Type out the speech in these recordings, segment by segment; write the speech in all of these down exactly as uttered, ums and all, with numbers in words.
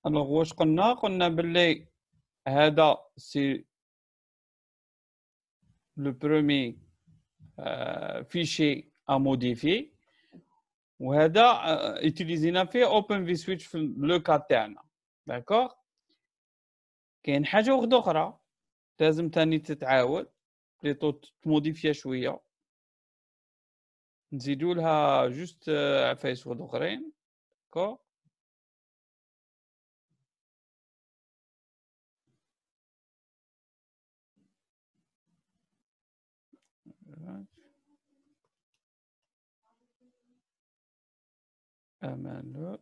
الوغ واش قلنا قلنا باللي هذا سي لو برومي فيشي ا موديفي وهذا يوتيليزينا فيه اوبن في سويتش في لو كا تاعنا داكوغ. كاين حاجه وحده اخرى لازم تاني تتعاود بليطو تموديفيا شويه نزيدوا لها جوست عفايس وحد اخرين داكوغ. امان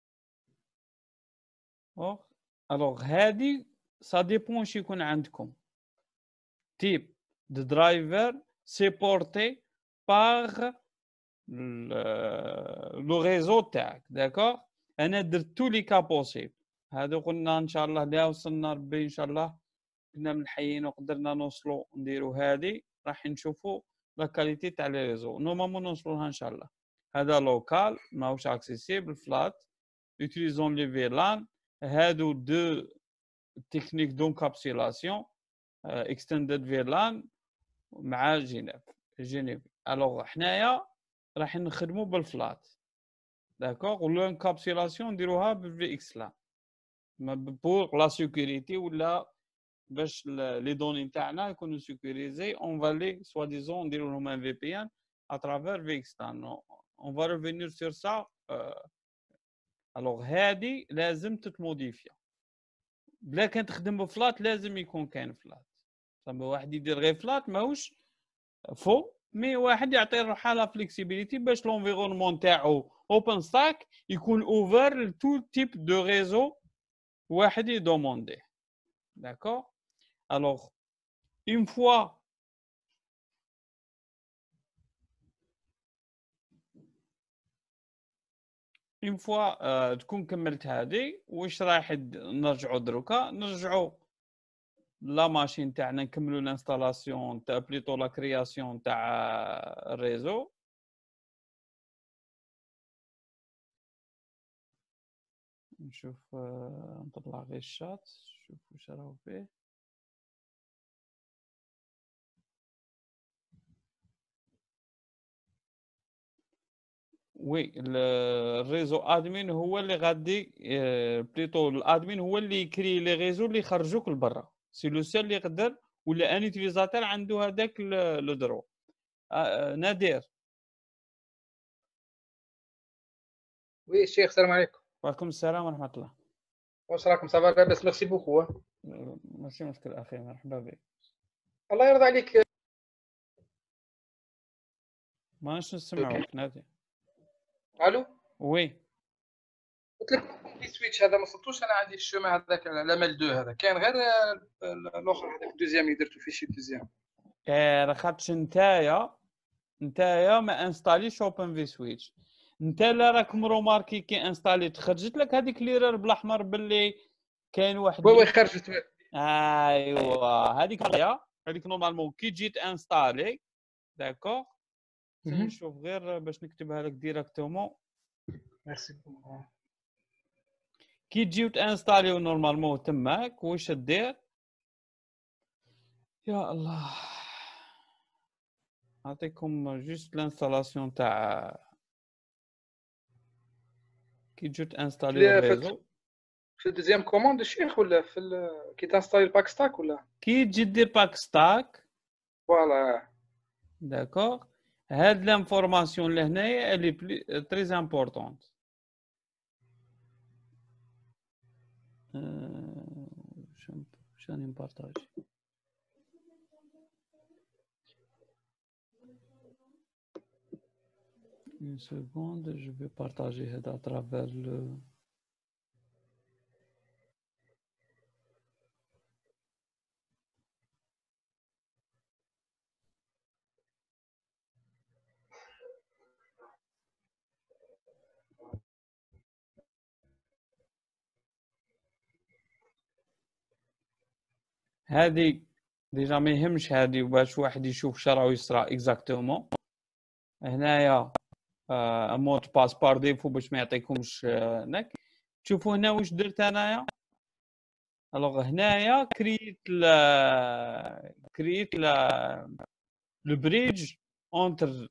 او الوغ هادي سا ديبون واش يكون عندكم تيب دو درايفر سيبورتي باغ لو ريزو تاعك داكوغ. انا درت تو لي كا بوسيبل هادو قلنا ان شاء الله لا وصلنا ربي ان شاء الله كنا من الحيين وقدرنا نوصلوا نديروا هادي راح نشوفوا لا كاليتي تاع لي ريزو نورمالمون نوصلوا لها ان شاء الله. هذا لوكال ماهوش اكسيسيبل فلات يوتيليزون لي فيلان هادو دو تكنيك دونكابسيلاسيون اكستندد فيلان مع جينيف جينيف. الوغ حنايا راح نخدموا بالفلات داكوغ ولو انكابسيلاسيون نديروها بالفي اكس لان بور لا سيكوريتي ولا باش لي دوني نتاعنا يكونوا سيكوريزي اون فالي سوا ديزون نديرو لهم ان في بي ان ا ترافير في اكس لان اون فا ريفينير سور سا. الوغ هادي لازم تتموديفيا بلا كان تخدم بفلات لازم يكون كاين فلات. صافي واحد يدير غير فلات ماهوش فو مي واحد يعطي روحها لا فليكسيبيليتي باش لونفيرونمون تاعو اوبن ستاك يكون اوفر لتو تيب دو ريزو واحد يدوموندي داكوغ. الوغ اون فوا اون فوا تكون كملت هذه واش رايح نرجعوا دروكا نرجعوا لا ماشين تاعنا نكملوا الانستالاسيون تاع بليطو لا كرياسيون تاع الريزو. نشوف نطلع غير الشات نشوف واش راهو فيه. وي الريزو ادمين هو اللي غادي بليطو الادمين هو اللي يكري لي ريزو اللي يخرجوك لبرا سي لو سيل اللي يقدر ولا ان يوتيليزاتور عنده هذاك لو درو. آه نادر. وي الشيخ السلام عليكم. وعليكم السلام ورحمه الله. واش راكم صافا لاباس؟ ميرسي بوكو. ماشي مشكل اخي مرحبا بك. الله يرضى عليك. ماناش نسمعوك نادر. الو وي قلت لك في سويتش هذا ما وصلتوش انا عندي الشوما هذاك لامل دو هذا كاين غير الاخر هذاك دوزيام اللي درتو فيه شي دوزيام. كاين خاطش نتايا نتايا ما انستاليش اوبن في سويتش. انت لا راك مروماركي كي انستاليت خرجت لك هذيك ليرر بالاحمر باللي كاين واحد. وي وي خرجت. ايوا هذيك هي هذيك نورمالمون كي جيت انستالي داكوغ. نشوف غير باش نكتبها لك ديريكتومون. ميرسي بوكو. كي تجيو تانستاليو نورمالمون تماك واش دير؟ يا الله نعطيكم جوست لانستالاسيون تاع كي تجيو تانستاليو الريزو في الدوزيام كوموند الشيخ ولا في كي تانستالي الباك ستاك ولا كي تجي دير باك ستاك فوالا داكوغ. هاد لانفورماسيون لهنايا اللي تري امبورطونت. واش راني نبارطاجي une seconde je vais partager هذا à travers le هذه ديجا ما يهمش هذه باش واحد يشوف شرا ويسرى اكزاكتومون. هنايا مود باس بار ديفو باش ما يعطيكمش هناك. شوفوا هنا واش درت انايا. الوغ هنايا كريت لا كريت لا لو بريدج اونتر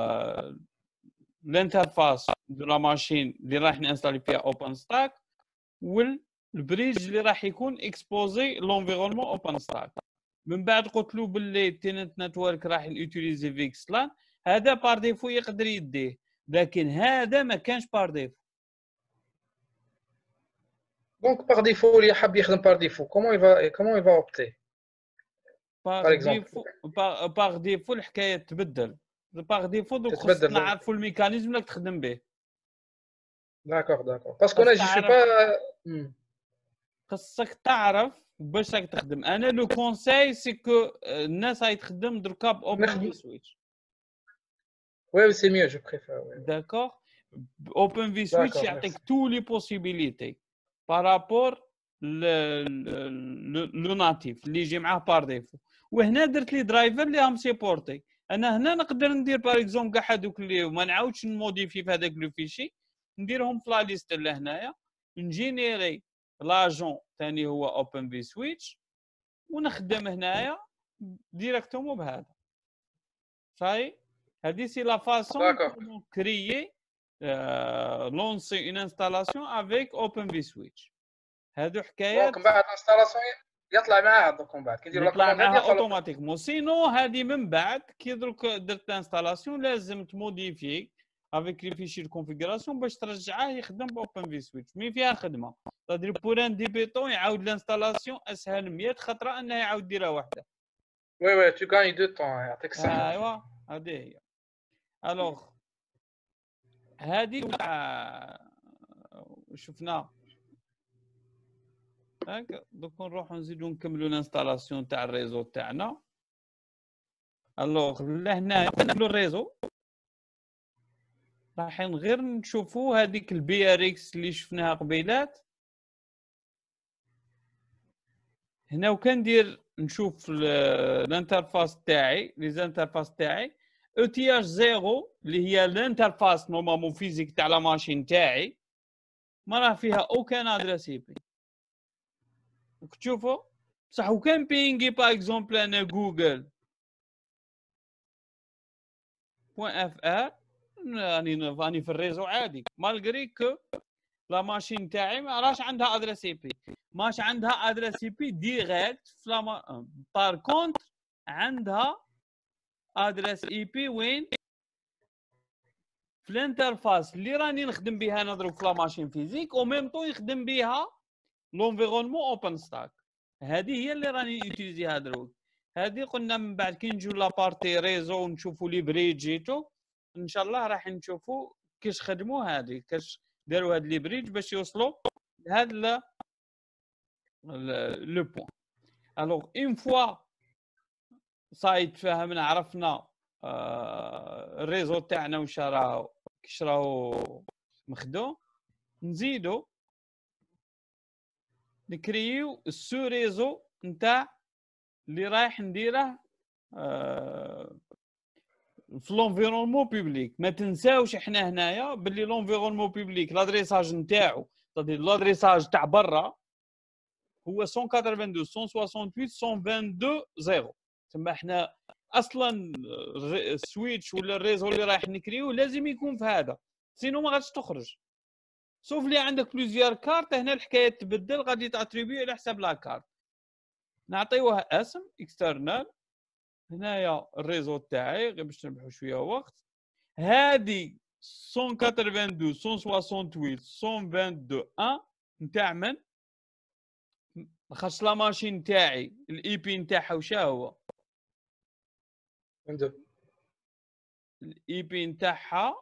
الانترفاس دو لا ماشين اللي راح نانستالي فيها اوبن ستاك والبريدج اللي راح يكون اكسبوزي لونفيرونمون اوبن ستاك. من بعد قلت له باللي تيننت نتورك راح نوتيليزي فيكسلان، هذا بار ديفو يقدر يديه، لكن هذا ما كانش بار ديفو. دونك باغ ديفو اللي حاب يخدم باغ ديفو كومون يفا كومون يفا اوبتي باغ ديفو باغ ديفو الحكايه تبدل. باغ ديفو دوك خصنا تتبدل. نعرفوا الميكانيزم اللي تخدم به. داكوغ داكوغ باسكو انا جو سوي با. خصك تعرف باش راك تخدم. انا لو كونساي سي كو الناس راهي تخدم دركا باوبن في سويتش. وي سي ميو جو بريفير. وي داكوغ اوبن في سويتش يعطيك تو لي بوسيبيليتي بارابور لو ناتيف اللي يجي معاه بار ديفو. وهنا درت لي درايفر اللي هم سيبورتي. انا هنا نقدر ندير باغ اكزومبل كاع هذوك اللي ما نعاودش نموديفي في هذاك لو فيشي، نديرهم في لا ليست اللي هنايا، نجينيري لاجون ثاني هو اوبن في سويتش ونخدم هنايا ديريكتومون بهذا. صاي هذه سي لا فاسون كومون كريي لونسي اون انستالاسيون افيك اوبن في سويتش. هادو حكايات. دونك من بعد انستالاسيون يطلع معاها دوك من بعد كي نديروا لا يطلع كوموند معاها اوتوماتيكمون. سينو هذه من بعد كي درك درت انستالاسيون لازم تموديفي افيك لي فيشي دو كونفيغوراسيون باش ترجعاه يخدم باوبن في سويتش. مي فيها خدمه تدير بور ان ديبيتون يعاود الانستالاسيون اسهل مية خطره انه يعاود يديرها وحده. وي وي تو غاني دو طون يعطيك الصحه. ايوا هذه هي. الوغ هذه شفنا هاك. دوك نروحو نزيدو نكملو الانستالاسيون تاع الريزو تاعنا. الوغ لهنا نكملو الريزو راح غير نشوفو هذيك البي ار اكس اللي شفناها قبيلات. هنا وكندير نشوف الانترفاس تاعي لي زانترفاس تاعي او تي اش زيرو اللي هي الانترفاس نورمالمون فيزيك تاع لا ماشين تاعي ما راه فيها اوكان ادريس اي بي. تشوفوا بصح وكان بينغي باغ اكزومبل انا جوجل بوان اف ار راني راني في الريزو عادي مالغري كو لا ماشين تاعي ما راش عندها ادريس اي بي، ماش عندها ادريس اي بي ديريكت في لا. بار كونت عندها ادريس اي بي وين في الانترفاس اللي راني نخدم بها انا دروك في لا ماشين فيزيك او ميم طون يخدم بها لونفيرونمون اوبن ستاك. هذه هي اللي راني يوتيليزيها دروك. هذه قلنا من بعد كي نجيو لابارتي ريزو ونشوفوا لي بريدجيتو ان شاء الله راح نشوفوا كيش خدموا هذه كيش داروا هاد لي بريدج باش يوصلوا لهذا لو بوين. الوغ اون فوا صاي تفاهمنا عرفنا آه الريزو تاعنا واش راهو كيش راهو مخدوم، نزيدو نكريو السو ريزو نتاع اللي رايح نديره آه في لونفيرونمون بوبليك. ما تنساوش احنا هنايا باللي لونفيرونمون بوبليك لادريساج نتاعو تدير لادريساج تاع برا هو مية وثمانية وثمانين مية وثمانية وستين مية واثنين وعشرين صفر. تما احنا اصلا السويتش ولا الريزو اللي رايح نكريو لازم يكون في هذا، سينو ما غاديش تخرج. سوف لي عندك بلوزيار كارت هنا الحكايه تبدل غادي تعتريبيو على حساب لا كارت. نعطيوه اسم اكسترنال هنايا الريزو تاعي غير باش نربحوا شويه وقت. هذه مية وثمانية وثمانين مية وثمانية وثمانين مية واثنين وعشرين نتاع من خاص لا ماشين تاعي الاي بي نتاعها وش هو الاي بي نتاعها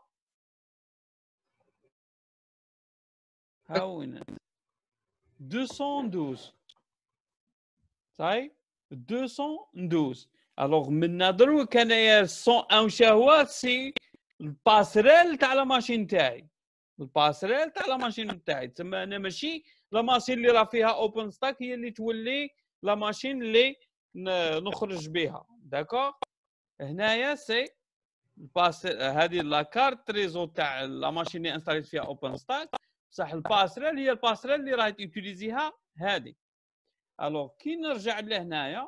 ها وين مئتين واثناش صاي مئتين واثناش. الوغ من دروك انايا مئة وواحد وش هو سي الباسريل تاع لا ماشين تاعي الباسريل تاع لا ماشين تاعي. تسمى انا ماشي لا ماشين اللي راه فيها اوبن ستاك هي اللي تولي لا ماشين اللي نخرج بها. داكوغ هنايا سي باس هذه لا كارت ريزو تاع لا ماشين اللي انستاليت فيها اوبن ستاك بصح الباسريل هي الباسريل اللي راهي تيوتيليزيها هذه. الوغ كي نرجع لهنايا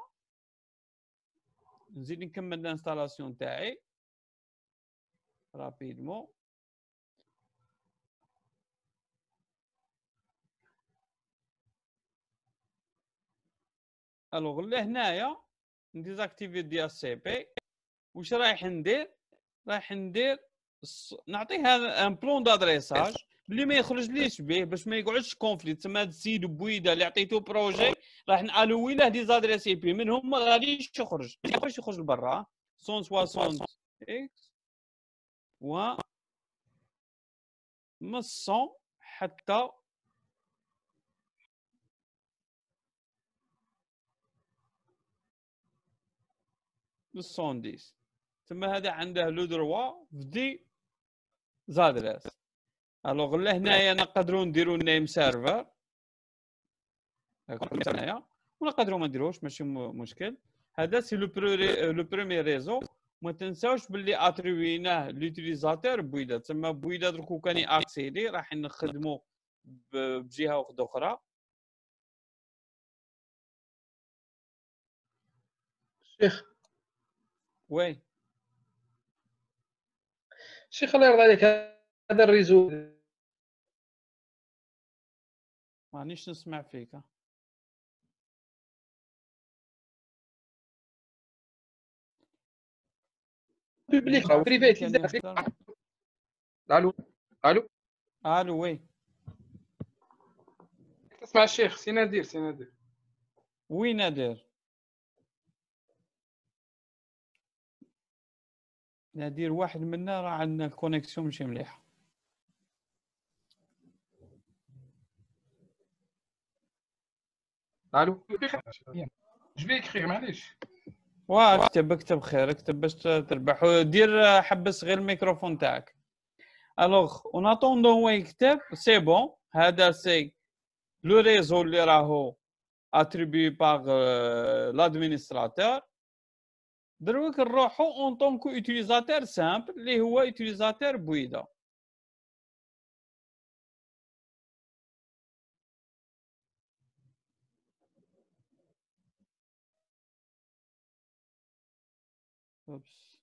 نزيد نكمل الانستالاسيون تاعي رابيدمون. الوغ لهنايا نديزاكتيفي ديال سي بي. واش رايح ندير؟ رايح ندير نعطيه هذا ان بلون دادريساج اللي ما يخرجليش به باش ما يقعدش كونفليت. تما هذا السيد بويدا اللي عطيته بروجي راح نالوي له دي زادريس اي بي منهم ما غاديش يخرج، ما يقدرش يخرج لبرا. مية وستين اكس و من مية حتى مية وعشرة. تما هذا عنده لو دروا في دي زادريس. الوغ لهنايا نقدروا نديروا نيم سيرفر هنايا، ونقدروا ما نديروش ماشي مشكل. هذا سي لو لو بروميير ريزو. ما تنساوش باللي اتريبيناه لوتيليزاتور بويدا. تما بويدا دركو كان اكسيدي راح نخدموا بجهه واحده اخرى. شيخ وي شيخ الله يرضى عليك، هذا الريزو مانيش نسمع فيك. بوبليك او بريفي. الو الو الو وي تسمع الشيخ؟ سي نادر سي نادر وي نادر نادر واحد منا راه عندنا الكونيكسيون ماشي مليحه. الو جو في اكريغ معليش. واه اكتب اكتب خير، اكتب باش تربح. ودير حبس غير الميكروفون تاعك. الوغ اون اتوندون هو يكتب سي بون. هذا سي لو ريزو اللي راهو اتريبيي باغ لادمينستراتور. دروك نروحو اون طونكو يوتيليزاتور سامبل اللي هو يوتيليزاتور بويدا. اوبس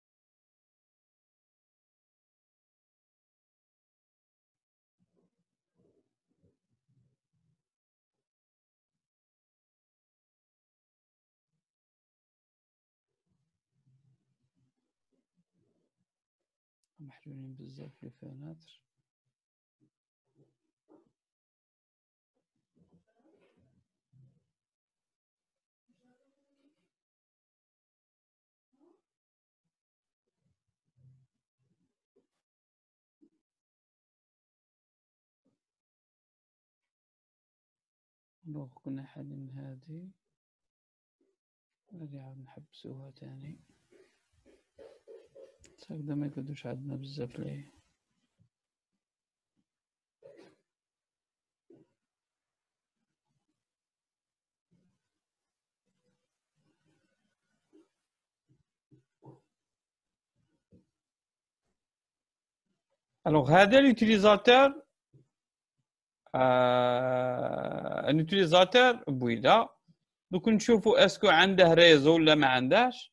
محلولين بزاف لي فاناتر. الوغ كنا حالين هادي غادي عاود نحبسوها تاني هكذا ما يقعدوش عندنا بزاف ليه. الوغ هذا اليوتيليزاتور آه... اليوتيليزاتور بويدا. دوك نشوفوا اسكو عنده ريزو ولا ما عندهش.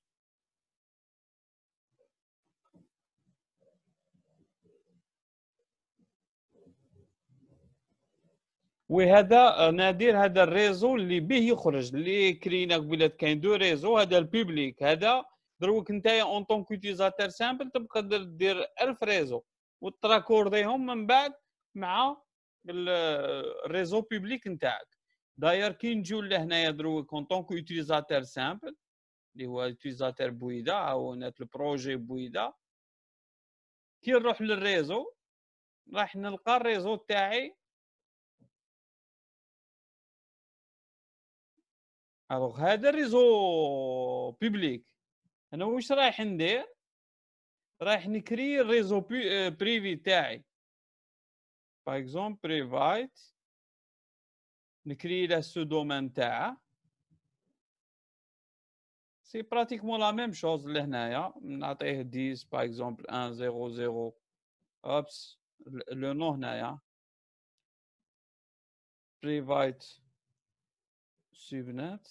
وهذا نادر هذا الريزو اللي به يخرج اللي كرينا قبيله. كاين دو ريزو، هذا البيبليك. هذا دروك نتايا اون طون كوتيزاتور سامبل تقدر دير ألف ريزو وتراكورديهم من بعد مع الريزو بيبليك نتاعك. داير كي نجيو لهنايا دروك اون طون كوتيزاتور سامبل اللي هو يوتيزاتور بويدا عاونات البروجي بويدا. كي نروح للريزو راح نلقى الريزو تاعي. الوغ هذا الريزو بيبليك. انا واش رايح ندير؟ رايح نكري الريزو بريفي تاعي. باغ اكزومبل بريفايت نكري له السودومين تاعه. سي براتيكمون لا ميم شوز لهنايا. نعطيه عشرة باغ اكزومبل واحد صفر صفر اوبس لو نو هنايا private subnet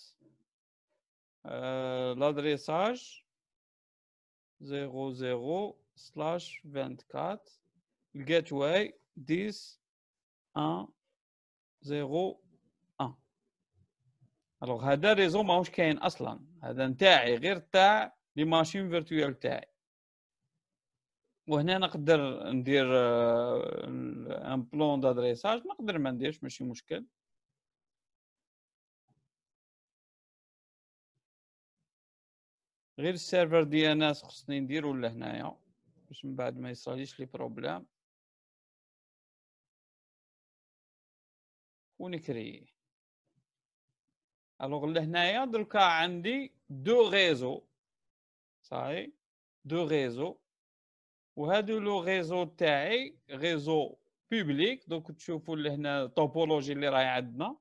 euh, l'adressage zéro zéro slash vingt-quatre gateway dix un zéro un. الوغ هذا ريزو ماهوش كاين اصلا، هذا نتاعي غير تاع لي ماشين فيرتوال تاعي. وهنا نقدر ندير ان بلون دادريساج، نقدر ما نديرش ماشي مشكل. غير السيرفر دي ان اس خصني نديرو لهنايا باش من بعد ما يصراليش لي بروبليم ونكري. الوغ لهنايا دركا عندي دو ريزو صاي، دو ريزو، وهادو لو ريزو تاعي ريزو بوبليك. دوك تشوفوا لهنا الطوبولوجي اللي راهي عندنا.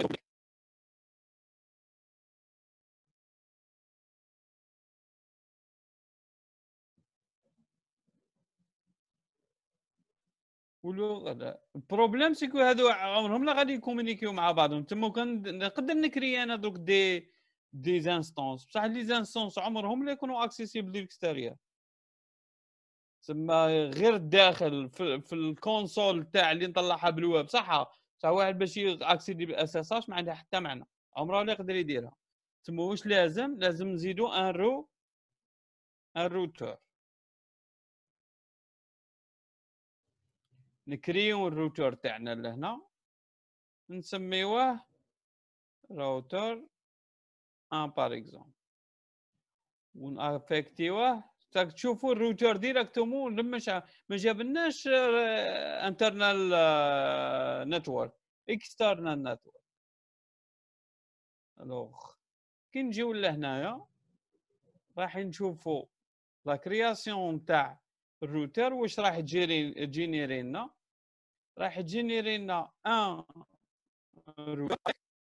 ولو البروبليم سيكو هادو عمرهم لا غادي يكومونيكيو مع بعضهم. تما كان نقدر نكري انا دوك دي دي زانستونس، بصح لي زانستونس عمرهم لا يكونوا اكسيسيبل للاكستيريور. تما غير الداخل في, في الكونسول تاع اللي نطلعها بالويب صح، بصح واحد باش ياكسيدي بالاس اس اش ما عندها حتى معنى، عمره لا يقدر يديرها. تما واش لازم؟ لازم نزيدو ان رو ان روتور، نكريو الروتور تاعنا لهنا نسميوه راوتر ان بار اكزومبل ونافيكتيوه. تاك تشوفوا الروتور ديريكتومون لما ما جابلناش انترنال نتورك، اكسترنال نتورك. الوغ كي نجيو لهنايا راح نشوفوا لا كرياسيون تاع الروتر واش راح تجيري تجينيري لنا. راح تجينيري لنا ان روتر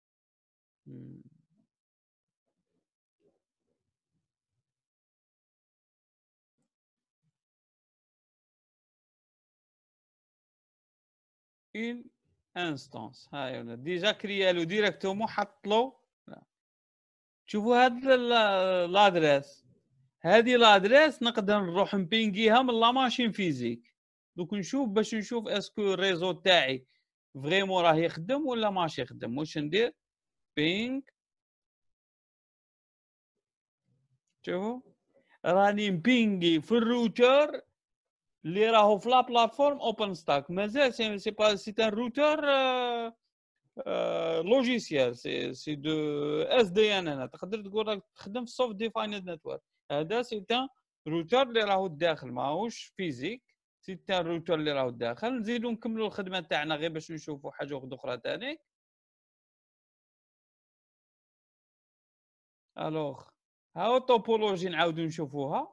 une instance. هاي ولا ديجا كريالو ديريكتومون حطلو. شوفوا هاد لادريس، هادي لادريس نقدر نروح نبينغيها من لا ماشين فيزيك. دوك نشوف باش نشوف اسكو الريزو تاعي فريمون راه يخدم ولا ماشي يخدم. واش ندير؟ بينغ. شوفوا راني مبينغي في الروتر اللي راهو في لا بلاتفورم اوبن ستاك. مازال سي سي با سي ان روتر لوجيسيال، سي سي دو اس دي ان. انا تقدر تقول راك تخدم في سوفت ديفايند نتورك. هذا سي ان روتر اللي راهو داخل ماهوش فيزيك، سي ان روتر اللي راهو داخل. نزيدو نكملوا الخدمه تاعنا غير باش نشوفوا حاجه اخرى ثاني. الوغ هاو الطوبولوجي نعاودو نشوفوها.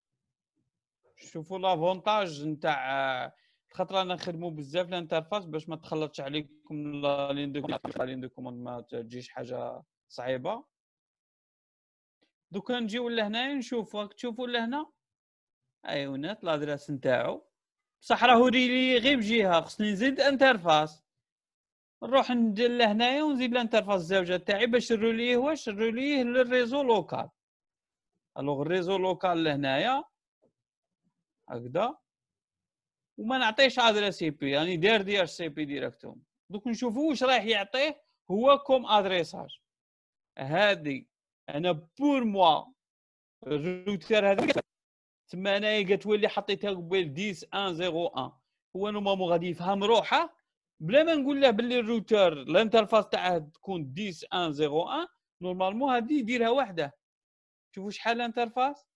شوفوا لافونتاج نتاع خاطر رانا نخدموا بزاف الانترفاس باش ما تخلطش عليكم لا لين دو لين دو كوموند ما تجيش حاجه صعيبه. دوكا نجيو لهنا نشوفوا تشوفوا لهنا ايونات لادريس نتاعو، بصح راهو ريلي غير بجهه. خصني نزيد انترفاس، نروح ندير لهنايا ونزيد الانترفاس الزوجه تاعي باش نروليه. واش نروليه للريزو لوكال. الوغ الريزو لوكال لهنايا هكذا، وما نعطيش ادريس اي بي، يعني داير دي اتش سي بي ديريكتوم. دوك نشوفوا واش راح يعطيه هو كوم ادريساج. هادي انا بور موا الروتر هذا تما انايا قالت ولي حطيتها قبيل عشرة واحد صفر واحد. هو نورمالمون غادي يفهم روحه بلا ما نقول له باللي الروتر الانترفاس تاعه تكون عشرة واحد صفر واحد. نورمالمون هادي يديرها وحده. شوفوا شحال الانترفاس.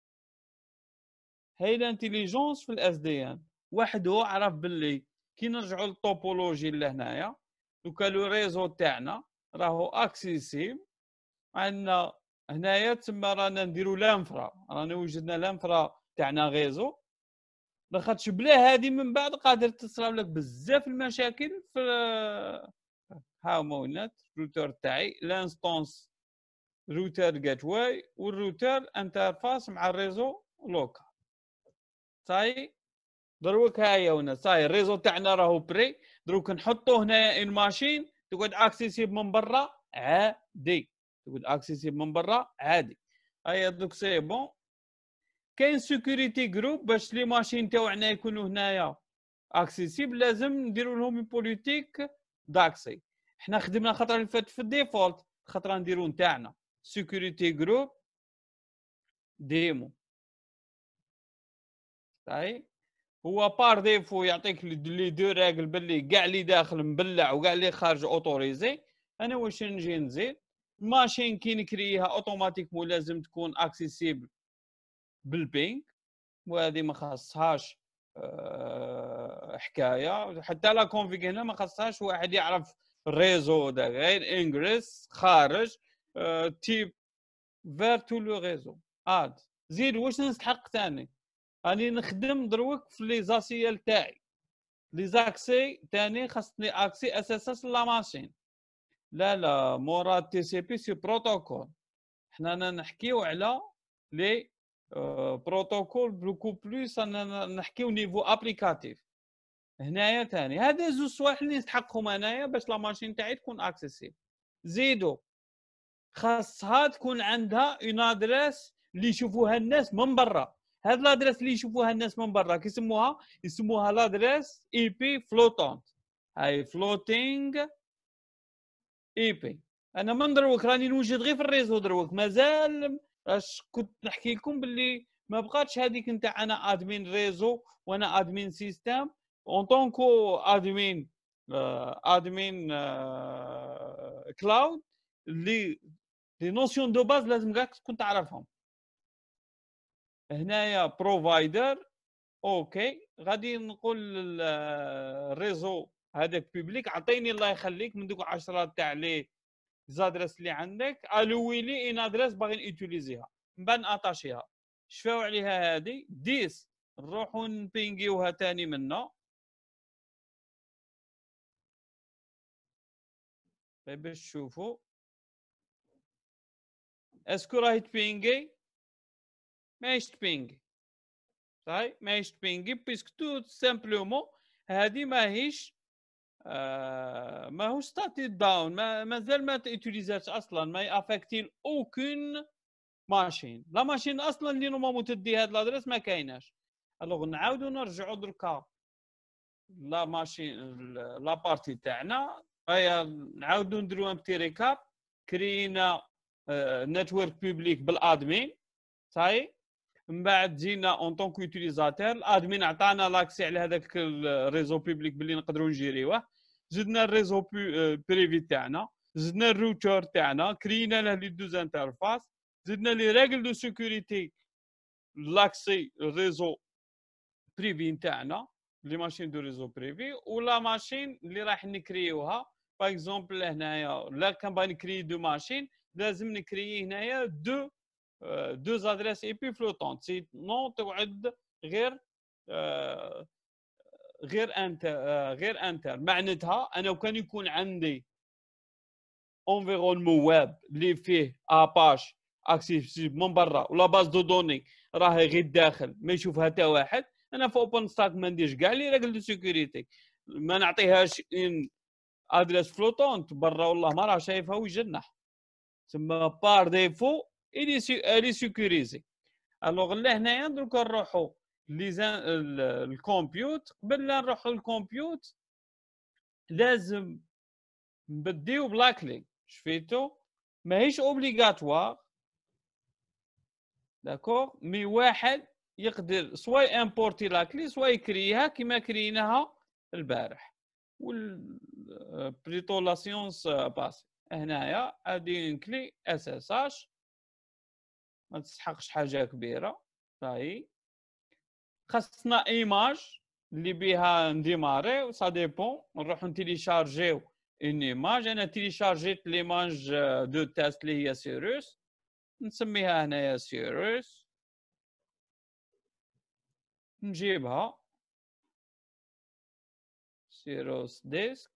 هاي الانتيليجونس في الاس دي ان وحده عرف باللي كي نرجعوا للطوبولوجي لهنايا دوكا لو ريزو تاعنا راهو اكسيسيبل. عندنا هنايا تما رانا نديرو لانفرا، رانا وجدنا لانفرا تاعنا ريزو. لاخاطش بلا هادي من بعد قادر تصرا لك بزاف المشاكل في ها هما ولات الروتر تاعي الانستونس روتر جيت واي والروتر انترفاس مع الريزو لوكال. صاي دروك ها هي هنا صاي الريزو تاعنا راهو بري. دروك نحطو هنا ان ماشين تقعد اكسيسيب من برا عادي، تقعد اكسيسيب من برا عادي. هيا دوك سي بون. كاين سيكوريتي جروب باش لي ماشين تاوعنا يكونوا هنايا اكسيسيبل، لازم نديروا لهم بوليتيك داكسي. حنا خدمنا خطره اللي فاتت في الديفولت، خطره نديروا نتاعنا سيكوريتي جروب ديمو. صحيح هو بار ديفو يعطيك لي دو راجل باللي كاع اللي داخل مبلع وكاع اللي خارج اوتوريزي. انا واش نجي نزيد ماشين كي نكريها اوتوماتيكمون لازم تكون اكسيسيبل بالبينغ، وهذه ما خاصهاش أه حكايه. حتى لا كونفيغ هنا ما خاصهاش واحد يعرف الريزو ده غير انجريس خارج أه تيب فير تو لو ريزو اد. زيد واش نستحق ثاني راني نخدم دروك في لي زاسيال تاعي لي زاكسي ثاني خاصني اكسي اساسا لا ماشين. لا لا مورا تي سي بي سي بروتوكول. حنا نحكيو على لي بروتوكول بلوكو بلوس نحكيو نيفو ابليكاتيف. هنايا ثاني هذا زوج صوالح اللي نستحقهم انايا باش لا ماشين تاعي تكون اكسيسيبل. زيدو خاصها تكون عندها اون ادريس اللي يشوفوها الناس من برا. هاد لادريس اللي يشوفوها الناس من برا كيسموها يسموها لادريس اي بي فلوتونت. هاي فلوتينغ اي بي. انا من دروك راني نوجد غير في الريزو دروك، مازال اش كنت نحكي لكم باللي ما بقاتش هذيك نتاع انا ادمين ريزو وانا ادمين سيستم اون طونكو ادمين ادمين كلاود. اللي لي نوسيون دو باز لازم كاع تكون تعرفهم. هنايا بروفايدر اوكي غادي نقول الريزو هذاك بيبليك عطيني الله يخليك من دوك عشرة تاع لي زادريس اللي عندك الوي لي ان ادريس باغي نيوتيليزيها من بعد ناتاشيها. شفاو عليها هذه ديس نروحو نبينغيوها ثاني منا باش تشوفوا اسكو راهي تبينغي. ماهيش تبينغي صحيح ماهيش تبينغي بيسك تو سامبلومون هذه ماهيش آه ماهوش ستاتي داون ما مازال ما تيوتيليزاتش اصلا ما يافكتي اوكين ماشين. لا ماشين اصلا اللي نورمالمون تدي هاد لادريس ما كايناش. الوغ نعاودو نرجعو دركا لا ماشين لا بارتي تاعنا. هيا نعاودو نديرو ان بتي ريكاب. كرينا نتورك بوبليك بالادمين صاي. من بعد جينا اون طونك يوتيليزاتور الادمين عطانا لاكسي على هذاك الريزو بوبليك باللي نقدروا نجيريوه. زدنا الريزو بريفي تاعنا، زدنا الروتور تاعنا، كرينا له لي دوز انترفاس، زدنا لي ريغل دو سيكوريتي لاكسي الريزو بريفي نتاعنا لي ماشين دو ريزو بريفي. ولا ماشين اللي راح نكريوها باغ اكزومبل هنايا لا كان باغي نكري دو ماشين لازم نكري هنايا دو دو زادريس اي بي فلوتونت سي نو تقعد غير آه غير انت آه غير انتر. معناتها انا وكان يكون عندي انفيرونمون ويب اللي فيه اباش اكسيسيبل من برا ولا باز دو دوني راهي غير الداخل ما يشوفها حتى واحد. انا في اوبن ستاك ما نديرش كاع لي ريغل دو سيكوريتي ما نعطيهاش ان ادريس فلوتونت برا والله ما راه شايفها ويجنح. تسمى بار ديفو الي الي سيكوريزي. الوغ لهنايا درك نروحو ليزان الكمبيوت. قبل لا نروحو للكمبيوت لازم نبديو بلاكلي. شفيتو ماهيش اوبليغاتوار داكور مي واحد يقدر سوا امبورتي لاكلي سوا يكريها كيما كريناها البارح والبريتو لا سيونس باسي. هنايا هادي نكلي اس اس اش ما تستحقش حاجه كبيره. صاي خاصنا ايماج اللي بها نديماري سا ديبون نروحو نتيليشارجيو اون ايماج. انا تيليشارجيت ليماج دو تيست اللي هي سيروس نسميها هنايا سيروس. نجيبها سيروس ديسك.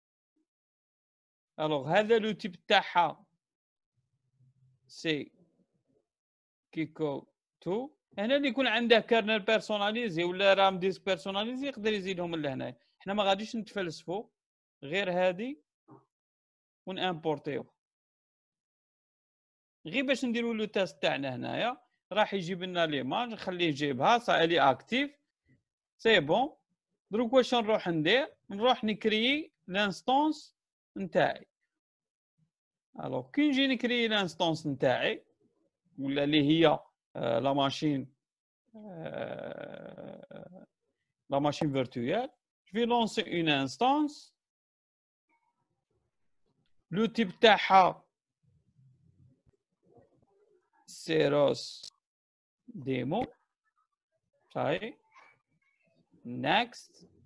الوغ هذا لو تيب تاعها سي كيكو تو هنا اللي يكون عنده كيرنل بيرسوناليزي ولا رام ديسك بيرسوناليزي يقدر يزيدهم من لهنا. حنا ما غاديش نتفلسفوا، غير هادي ونامبورتيو غير باش نديروا لو تيست تاعنا. هنايا راح يجيب لنا ليماج، نخليه يجيبها صا لي اكتيف سي بون. دروك واش نروح ندير؟ نروح نكري لانستونس نتاعي. الوغ كي نجي نكري لانستونس نتاعي ولا اللي هي لا ماشين لا ماشين فيرتويال، je vais lancer une instance. le type تاعها سيروس ديمو. صاي next.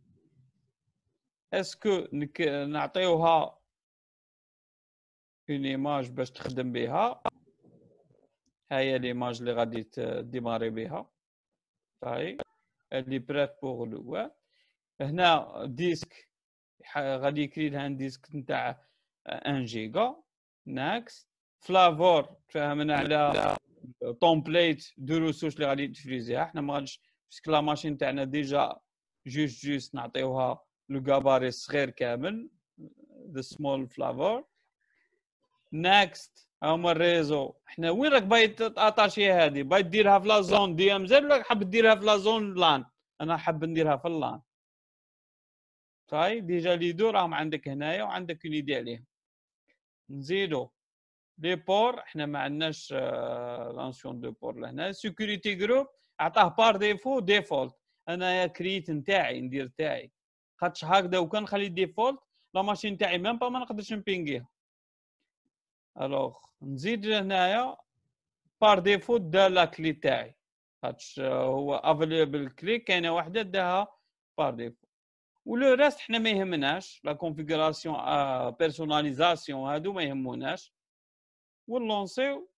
اسكو نعطيوها اون ايماج باش تخدم بها؟ هاهي ليماج اللي غادي تديماري بها. صاي اللي بريت بوغ لو. هنا ديسك غادي يكري لها ديسك نتاع واحد جيجا. ناكس. فلافور تفاهمنا على تومبليت دو ريسورس اللي غادي تفريزيها. حنا ما غاديش باسكو لا ماشين تاعنا ديجا جوست جوست نعطيوها لو غاباري صغير كامل ذا سمول فلافور. ناكست. هما الريزو. حنا وين راك باغي تاتاشي هذه؟ باغي ديرها في لا زون دي ام زد ولا حاب ديرها في لا زون لان؟ انا حاب نديرها في اللان. صاي ديجا لي دو راهم عندك هنايا وعندك اون ايدي عليهم. نزيدو لي بور. حنا ما عندناش لانسيون دو بور لهنا. سيكوريتي جروب عطاه بار ديفو ديفولت. انا كريت نتاعي ندير تاعي خاطش هكذا وكان نخلي ديفولت لا ماشين تاعي ميم با ما نقدرش نبينغيها. الوغ نزيد هنايا بار ديفو دا لا كلي تاعي خاطش هو افيليبل كلي كاينه وحده داها بار ديفو. ولو راست حنا ما يهمناش لا كونفيغوراسيون بيرسوناليزاسيون هادو ما يهموناش. ونلونسيو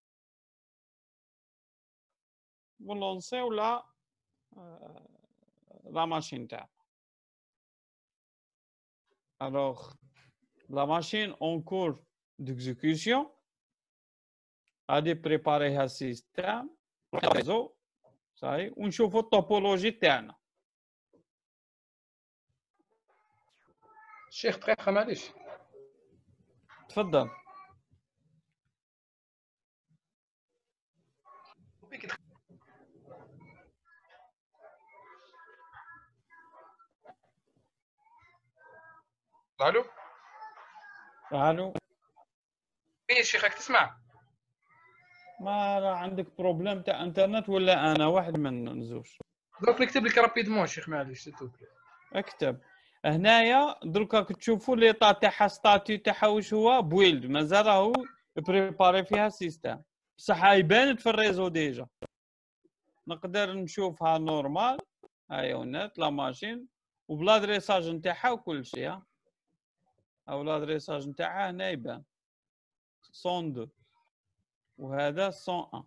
ونلونسيو لا لا ماشين تاعنا. الوغ لا ماشين اون كور ديكزيكسيون غادي بريباريها السيستم ريزو. صاي ونشوفوا الطوبولوجي تاعنا. الشيخ دقيقه معليش. تفضل. الو الو. ايه الشيخ راك تسمع؟ ما راه عندك بروبليم تاع انترنت ولا انا؟ واحد من زوج. دروك نكتب لك رابيدمون الشيخ معليش سيتوبلي. اكتب هنايا دروك راك تشوفوا لي طا تاعها ستاتيو تاعها واش هو بويلد. مازال راهو بريباري فيها سيستم بصح هاي بانت في الريزو ديجا. نقدر نشوفها نورمال. هاي ونات لا ماشين وبلا دريساج نتاعها وكل شيء. او لا دريساج نتاعها هنا يبان مية واثنين وهذا مية وواحد.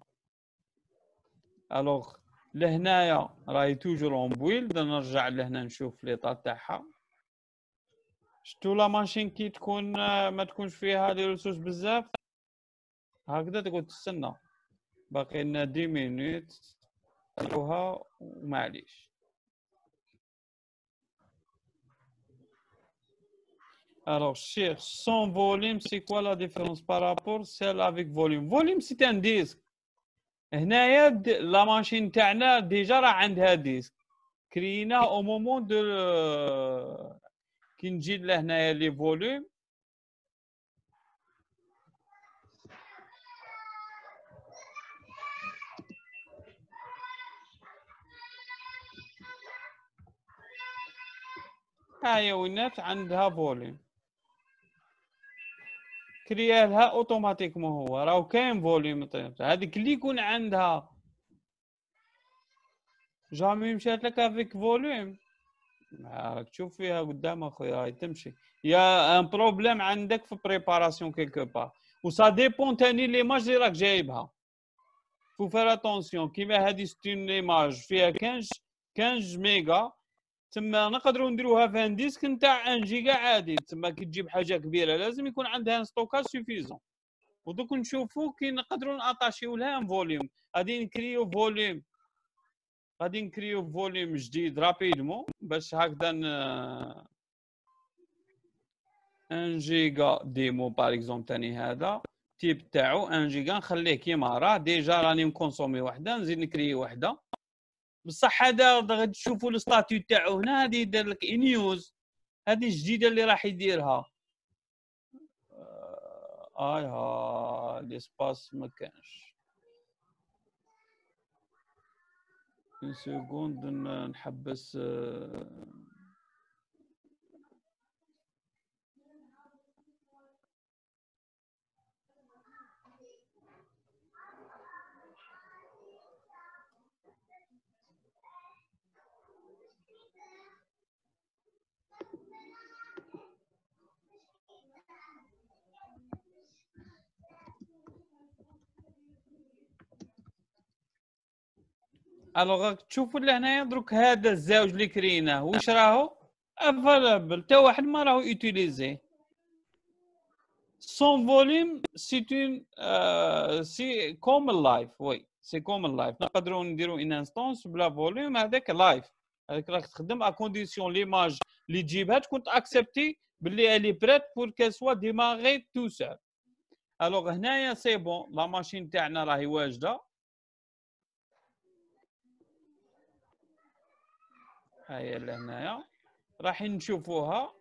الوغ لهنايا راهي توجور اون بويلد. نرجع لهنا نشوف لي طا تاعها. شتو لا ماشين كي تكون ما تكونش فيها لي ريسورس بزاف هكذا تقعد تستنى. باقي لنا عشرة مينوت نديروها ومعليش. Alors, cher, sans volume, c'est quoi la différence par rapport à celle avec volume? Volume, c'est un disque. هنايا لا ماشين تاعنا ديجا راه عندها ديسك كرينا او مومون دو كي نجي لهنايا لي فوليوم. هاهي وينات عندها فوليوم كريا لها اوتوماتيكمون. هو راهو كاين فوليوم هذيك اللي يكون عندها جامي مشات لك افيك فوليوم. راك تشوف فيها قدام اخويا راهي تمشي. يا ان بروبليم عندك في بريباراسيون كيلكو بار. وسا ديبون تاني ليماج اللي راك جايبها. فو فير اتونسيون كيما هادي ستون ليماج فيها خمسطاش ميجا تما نقدروا نديروها في ان ديسك نتاع واحد جيجا عادي. تما كي تجيب حاجه كبيره لازم يكون عندها ان ستوكاج سوفيزون. ودوك نشوفوا كي نقدروا ناتاشيو لها ان فوليوم. غادي نكريو فوليوم غادي نكريو فوليوم جديد رابيدمون باش هكذا واحد جيجا ديمو باغ اكزومبل ثاني هذا تيب تاعو واحد جيجا نخليه كيما راه ديجا راني مكونسومي وحده نزيد نكري وحده بصح هذا غادي تشوفوا الستاتيو تاعو هنا غادي يدير لك نيوز هذه الجديده اللي راح يديرها اي ها ليسباس ما كانش اون سكوند نحبس الوغ تشوفوا لهنايا دروك هذا الزوج اللي كريناه واش راهو افالابل حتى واحد ما راهو يوتيليزي سون فوليوم سي اون سي كوم اللايف وي سي كوم اللايف نقدروا نديروا ان انستونس بلا فوليوم هذاك لايف هذاك راك تخدم ا كونديسيون ليماج اللي تجيبها تكون اكسبتي باللي الي بريت بور كال سوا ديماغي تو سول الوغ هنايا سي بون لا ماشين تاعنا راهي واجده هاهي لهنايا راح نشوفوها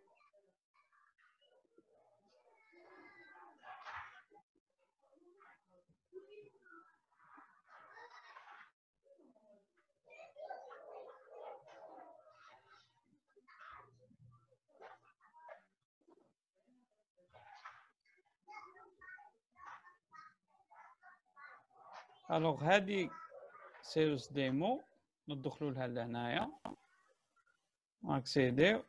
الوغ هادي سيرس ديمو ندخلوا لها لهنايا اكسيديو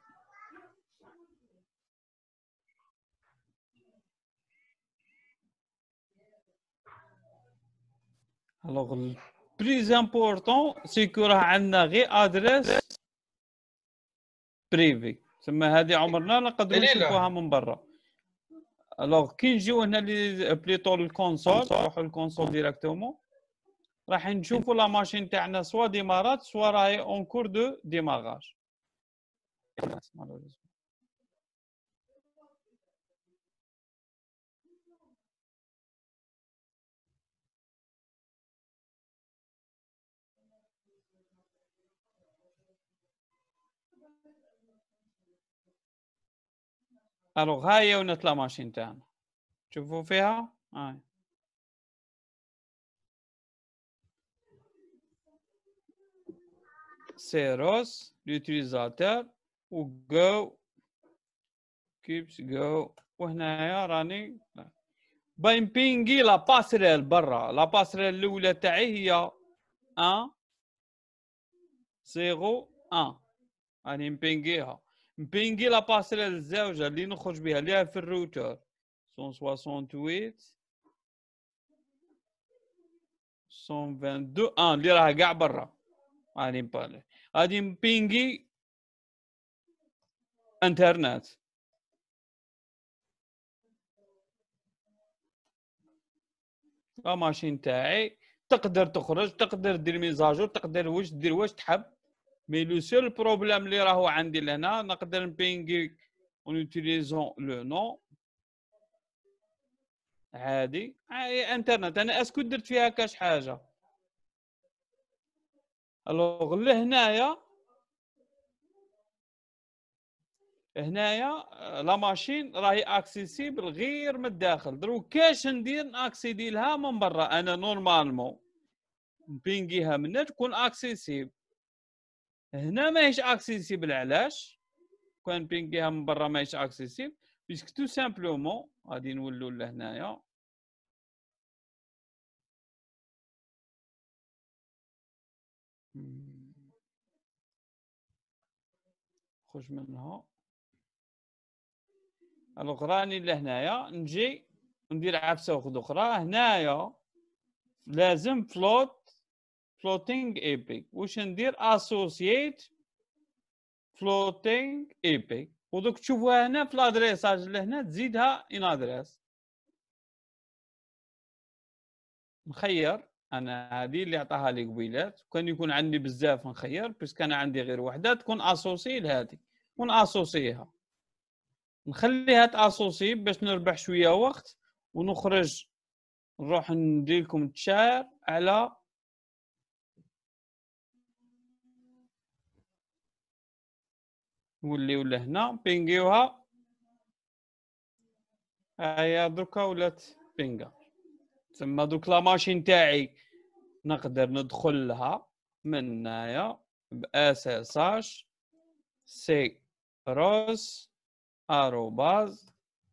الوغ بليز امبورطون سي كو راه عندنا غير ادريس بريفي تما هذه عمرنا نقدروا نشوفوها من برا الوغ كي نجيو هنا لي بليطو الكونسول نروحوا للكونسول ديريكتومون راح نشوفوا لا ماشين تاعنا سوا ديمارات سوا راهي اون كور دو ديماغاج الوغ هاهي ونت لا ماشين تاعنا شوفوا فيها هاي سيروس لوتيليزاتور و جو كيبس جو وهنايا راني باين بينغي لا باسريل برا لا باسريل الاولى تاعي هي واحد صفر واحد راني مبينغيها مبينغي لا باسريل الزوجه اللي نخرج بها اللي في الروتر مية وثمانية وثمانين مية واثنين وعشرين اه اللي راها كاع برا راني مبالي غادي مبينغي انترنت لا ماشين تاعي تقدر تخرج تقدر دير ميزاجور تقدر واش دير واش تحب مي لو سول بروبليم اللي راهو عندي لهنا نقدر نبينغي اون يوتيليزون لو نو عادي انترنت انا اسكو درت فيها كاش حاجه الوغ لهنايا هنايا لا ماشين راهي اكسيسيبل غير من الداخل دروك كاش ندير اكسيدي لها من برا انا نورمالمون نبينغيها من هنا تكون اكسيسيبل هنا ماهيش اكسيسيبل علاش كون بينغيها من برا ماهيش اكسيسيبل بيسك تو سامبلومون غادي نولوا لهنايا خرج منها الوغ راني لهنايا نجي ندير عفسه وحده اخرى هنايا لازم فلوت فلوتينغ ايبي واش ندير اسوسييت فلوتينغ ايبي ودوك تشوفوها هنا في الادريساج لهنا تزيدها ان ادريس نخير انا هذه اللي عطاها لي قبيلات، وكان يكون عندي بزاف نخير بس كان عندي غير وحده تكون اسوسي لهذه وناسوسيها، نخليها تاسوسي باش نربح شويه وقت ونخرج نروح ندير لكم تشار على نوليو لهنا بينغيوها. هيا دركا ولات بينغا. تما دوك لا ماشين تاعي نقدر ندخل لها من هنايا باس اس اش سي روس اروباز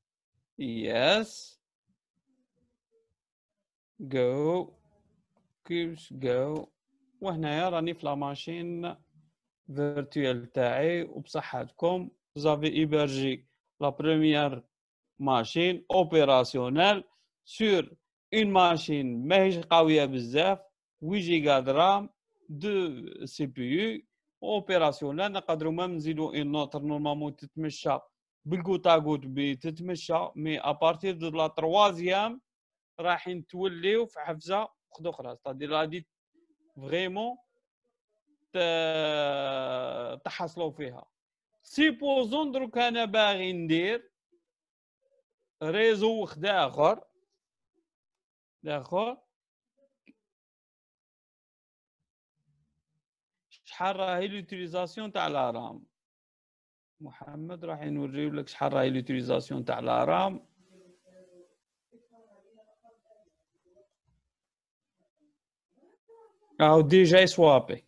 يس جو كيبس جو. وهنايا راني في لا ماشين فيرتوال تاعي وبصحتكم. زافي ايبرجي لا بروميير ماشين اوبيراسيونيل سور اون ماشين ماهيش قويه بزاف ثمانية جيجا درام دو سي بي يو اوبيراسيونيل. نقدروا ما نزيدوا ان نوتر نورمالمون تتمشى بالكوتاغوت بتتمشى مي ابارتير دو لا تروازيام رايحين توليو في حفزه وحده اخرى ستادير غادي فريمون تحصلوا فيها. سيبوزون دروك انا باغي ندير ريزو وحده اخر داخل شحال راهي لوتيليزاسيون تاع لا رام. محمد راح نوريو لك شحال راهي لوتيليزاسيون تاع لا رام. او ديجا سوابي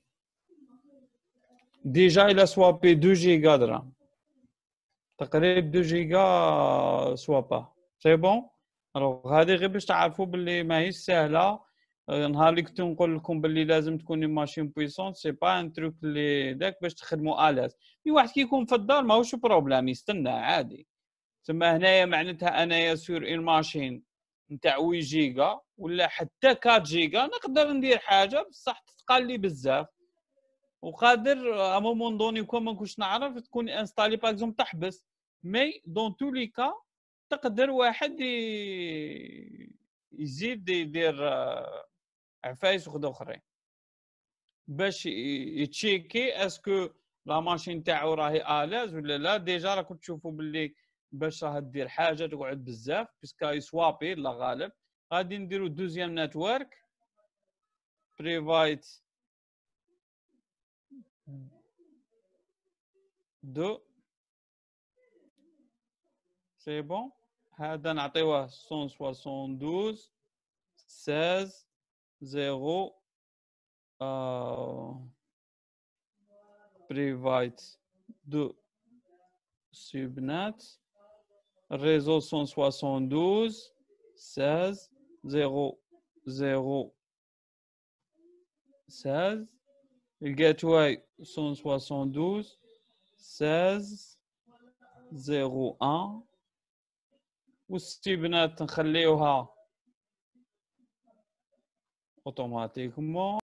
ديجا الى سوابي اثنين جيجا درام تقريبا اثنين جيجا سوابا سي بون. الوغ هذه غير باش تعرفوا باللي ماهيش سهله. نهار اللي كنت نقول لكم باللي لازم تكون ماشين بويسون سي با ان تروك اللي داك باش تخدموا الاز. مي واحد كي يكون في الدار ماهوش بروبليم يستنى عادي. تما هنايا معناتها انايا سور اون ماشين نتاع ثمانية جيجا ولا حتى أربعة جيجا نقدر ندير حاجه بصح تتقال لي بزاف وقادر ا مومون دوني كون ما نكونش نعرف تكون انستالي باغ اكزومبل تحبس. مي دون تو لي كا تقدر واحد يزيد يدير عفايس وخد اخرين باش يتشيكي اسكو لا ماشين تاعو راهي الاز ولا لا. ديجا راكم تشوفوا باللي باش راه دير حاجه تقعد بزاف باسكو يسوابي لا غالب. غادي نديرو دوزيام نتورك بريفايت دو سي بون. هذا نعطيوه مية وواحد وستين ستة عشر صفر آه بريفايت دو سبنات ريزو مية وواحد وستين ستة عشر صفر صفر ستة عشر الجيت واي مية وواحد وستين ستة عشر صفر واحد والستبنات نخليوها اوتوماتيكمون.